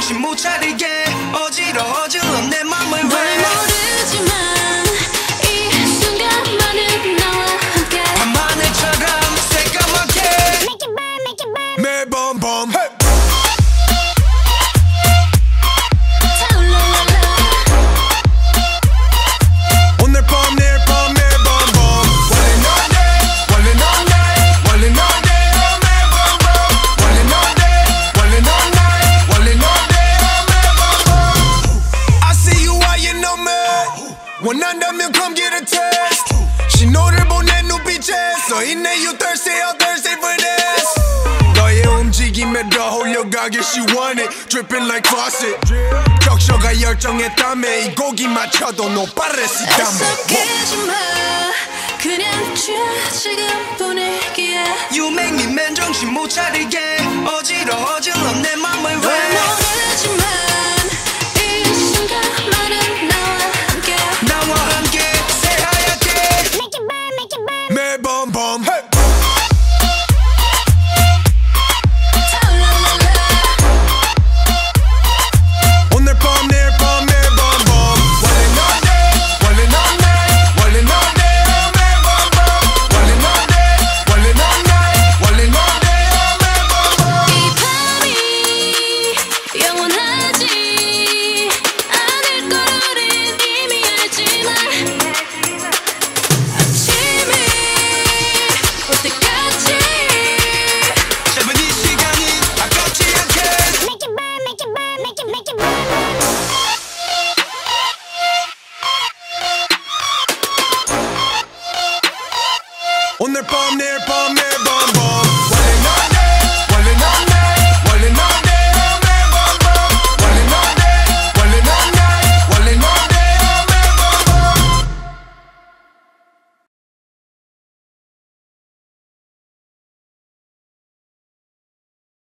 정신 못 차리게 어지러워 내 맘을 왜 모르지만 이 순간만은 나와 함께 밤하늘처럼 새까맣게 매번 밤 오늘 밤 내일 밤 매번 밤 원래 넌 매번 밤 원래 넌 I see you eyeing on me 원한다면 come get a taste 신호를 보낸 눈빛에 써있네 you thirsty I'm thirsty for this 너의 움직임에 더 홀려가길 she want it dripping like faucet 적셔가 열정에 땀에 이 고기 맞춰도 no pares y 애석해지마 그냥 취해 지금 분위기에 You make me man 정신 못 차리게 어지러워 내 맘을 왜 모르지만 이 순간만은 나와 함께 새하얗게 매번 밤 오늘 밤 내일 밤 매번 밤 원래 넌 매번 밤 원래 넌 매번 밤 이 밤이 영원하지 않을 걸 우린 이미 알지만 아침이 올 때까지 짧은 이 시간이 아깝지 않게 오늘 밤 내일 밤